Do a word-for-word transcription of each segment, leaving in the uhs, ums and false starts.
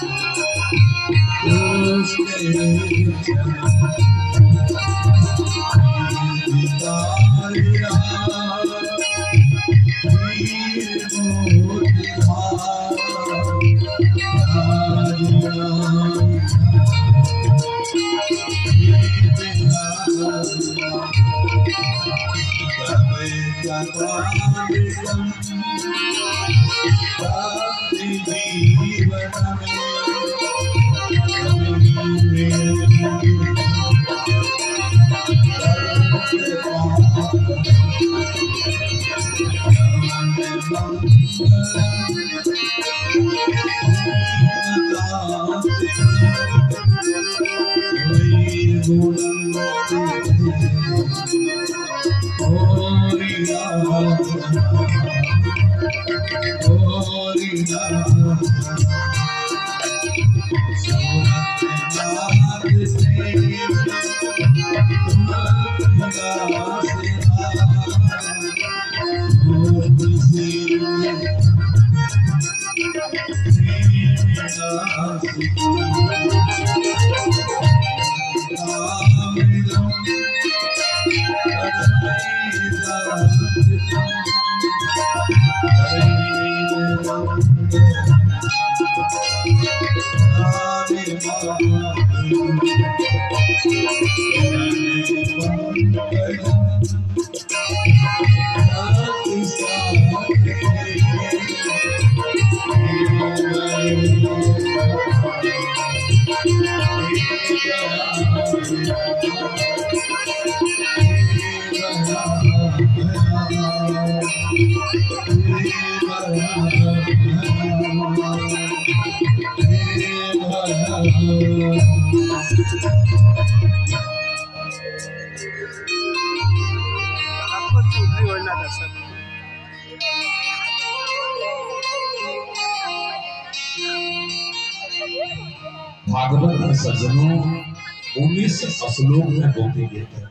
भागवत में सज्जनों उन्नीस श्लोक में गोपी गीत है।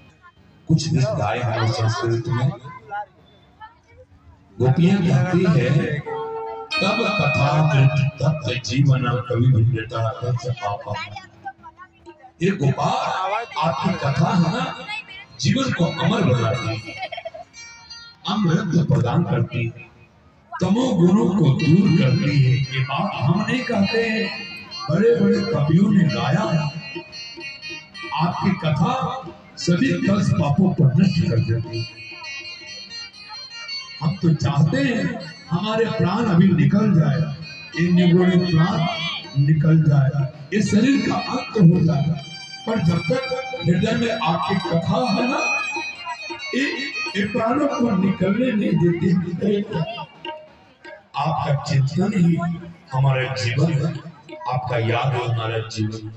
कुछ गीत गाए हैं संस्कृत में। गोपियां कहती है तब कथा तत्व जीवन कवि भिन्नता पापा। ये गोपाल आपकी कथा है ना, जीवन को अमर बनाती है, अमृत प्रदान करती है, तमो गुणों को दूर करती है। ये बात हम नहीं कहते, बड़े बड़े कवियों ने गाया। आपकी कथा सभी दस पापों को नष्ट कर देती है। हम तो चाहते हैं हमारे प्राण अभी निकल जाए, ये निगोड़े प्राण निकल जाए, ये शरीर का अंत हो जाए, पर जब तक हृदय में आपकी कथा है ना, ये, ये प्राणों को निकलने नहीं देती। आपका चिंतन ही हमारे जीवन है, आपका याद है हमारा जीवन।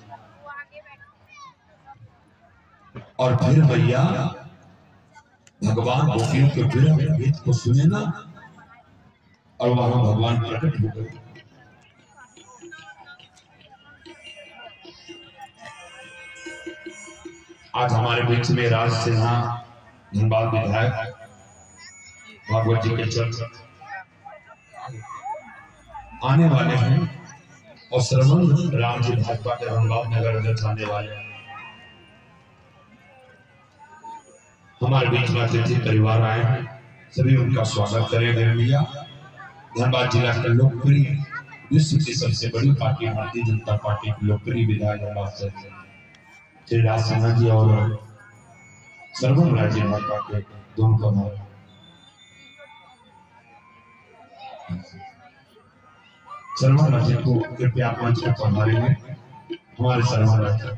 और फिर भैया भगवान गोपियों के विरह गीत को सुने ना, और वहां भगवान प्रकट हो गए। आज हमारे बीच में राज सिन्हा धनबाद विधायक भागवत जी के चर्च आने वाले हैं, और श्रवण राम जी भाजपा के धनबाद नगर अध्यक्ष आने वाले हैं। हमारे बीच में अतिथि परिवार आए हैं, सभी उनका स्वागत करेंगे। भैया धनबाद जिला के लोकप्रिय विश्व की सबसे बड़ी पार्टी भारतीय जनता पार्टी की लोकप्रिय विधायक धनबाद से श्री राज सिन्हा जी और श्रवण राज्य भाजपा के दोनों कमाल श्रवण राज्य को कृपया मंच पर पधारेंगे। हमारे श्रवण राज्य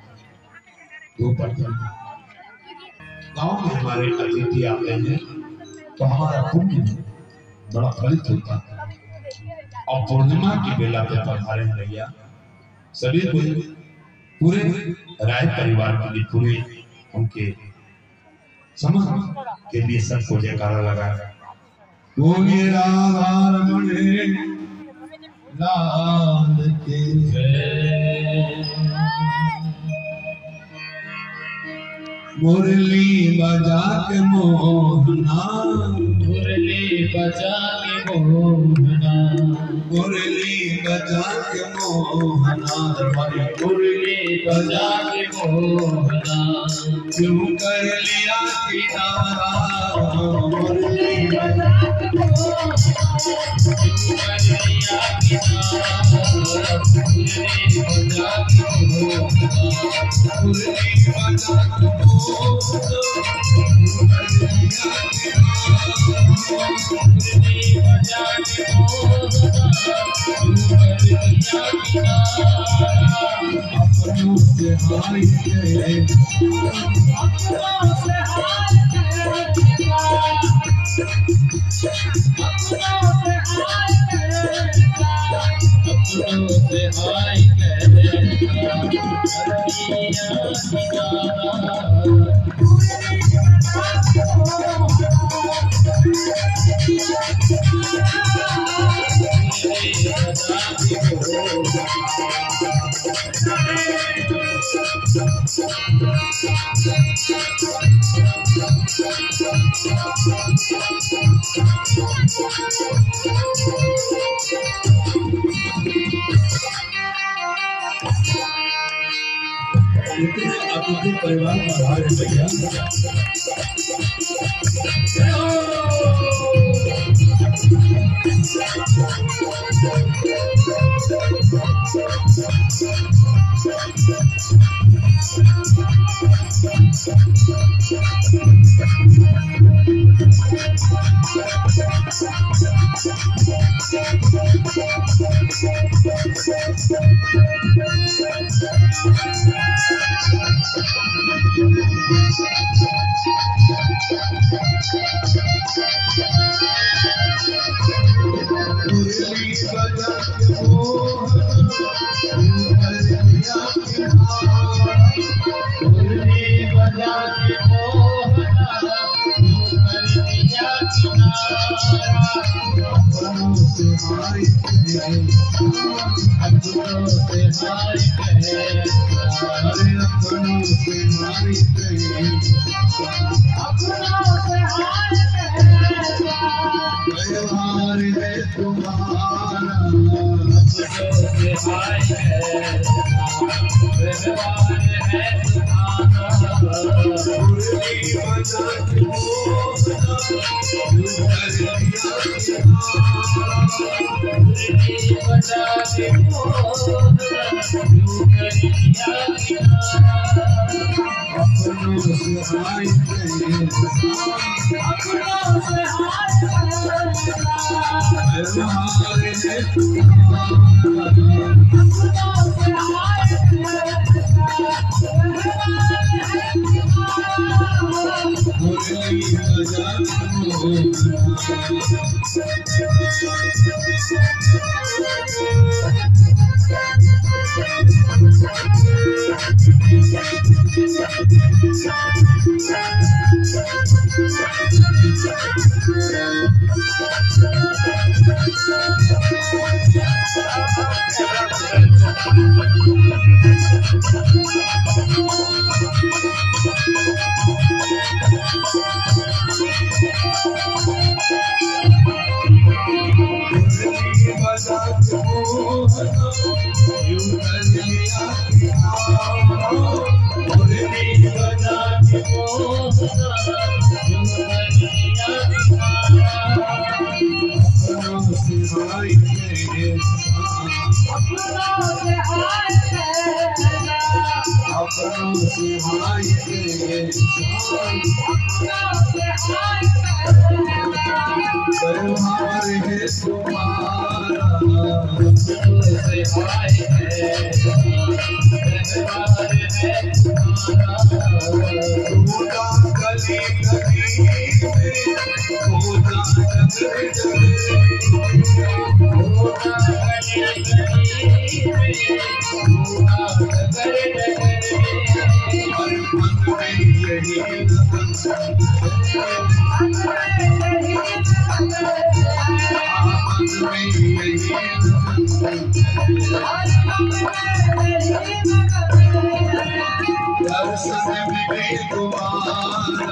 गांव में हमारे अतिथि आते हैं तो हमारा पुण्य बड़ा फलित होता है। और पूर्णिमा की बेला पे पधारे भैया सभी को, पूरे राय परिवार के लिए, पूरे उनके समाज के लिए सबको जयकारा लगाया। बोलिए राधा रमण लाल के जय। मुरली बजा के मोहना, मुरली बजा के मोहना मुरली बजा के मोहना हमारी मुरली बजा के मोहना क्यों कर लिया किनारा मुरली बजा के मोहना क्यों कर लिया किनारा मुरली बजा के मोहना मुरली बजा के मोहना अपनों से हाय के अपनों से हाय के अपनों से हाय अपने परिवार का भार है भैया मुरली बजा के मुरली बजा के मोहना अपनों से हाय के अपनों से हाय के अरे अपनों से हाय के अपनों से हाय व्यवहार है तुम्हारा अपनों से हाय व्यवहार है तुम्हारा मुरली बजा के मोहना क्यों कर लिया किनारा मुरली बजा के मोहना क्यों कर लिया किनारा अपनों से हाय के अपनों से हाय व्यवहार है तुम्हारा अपनों से हाय मुरली बजा के व्यवहार है तुम्हारा खुदा गली गली में खुदा नगर दर्शन में तुम्हारा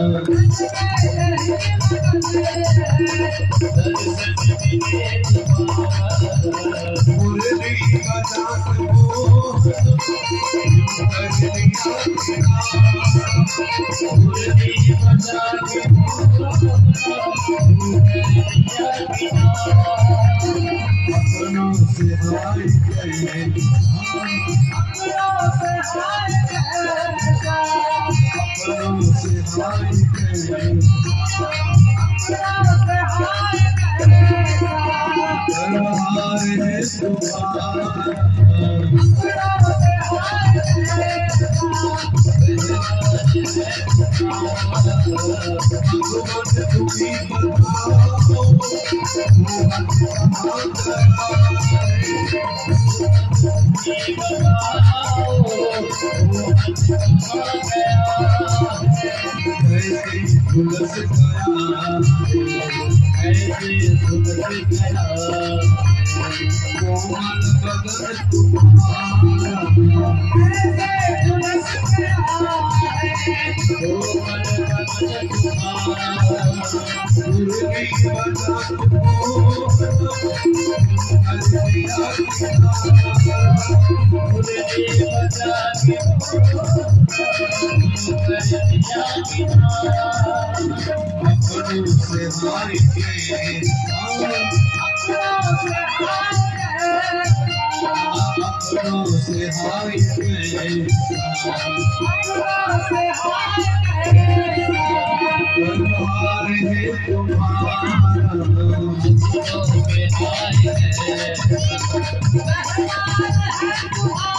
तुम्हारा